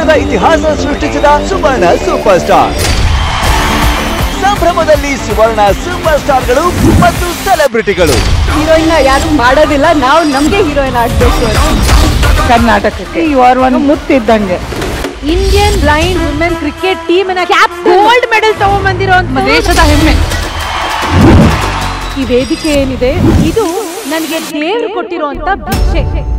ಕನ್ನಡದ ಇತಿಹಾಸ ಸೃಷ್ಟಿಸಿದ ಸುವರ್ಣ ಸೂಪರ್ ಸ್ಟಾರ್. ಸಂಭ್ರಮದಲ್ಲಿ ಸುವರ್ಣ ಸೂಪರ್ ಸ್ಟಾರ್ಗಳು ಮತ್ತು ಸೆಲೆಬ್ರಿಟಿಗಳು. ಹೀರೋಯಿನ್ ಯಾರು ಮಾಡೋದಿಲ್ಲ, ನಾವು ನಮ್ಗೆ ಹೀರೋಯಿನ್ ಆಗ್ಬೇಕು. ಕರ್ನಾಟಕಕ್ಕೆ ಒಂದು ಮುತ್ತಿದ್ದಂಗೆ. ಇಂಡಿಯನ್ ಬ್ಲೈಂಡ್ ವುಮೆನ್ ಕ್ರಿಕೆಟ್ ಟೀಮಿನ ಗೋಲ್ಡ್ ಮೆಡಲ್ ತಗೊಂಡ್ಬಂದಿರೋ ದೇಶದ ಹೆಮ್ಮೆ. ಈ ವೇದಿಕೆ ಏನಿದೆ ಇದು ನನಗೆ ದೇವರು ಕೊಟ್ಟಿರುವಂತ ಭಿಕ್ಷೆ.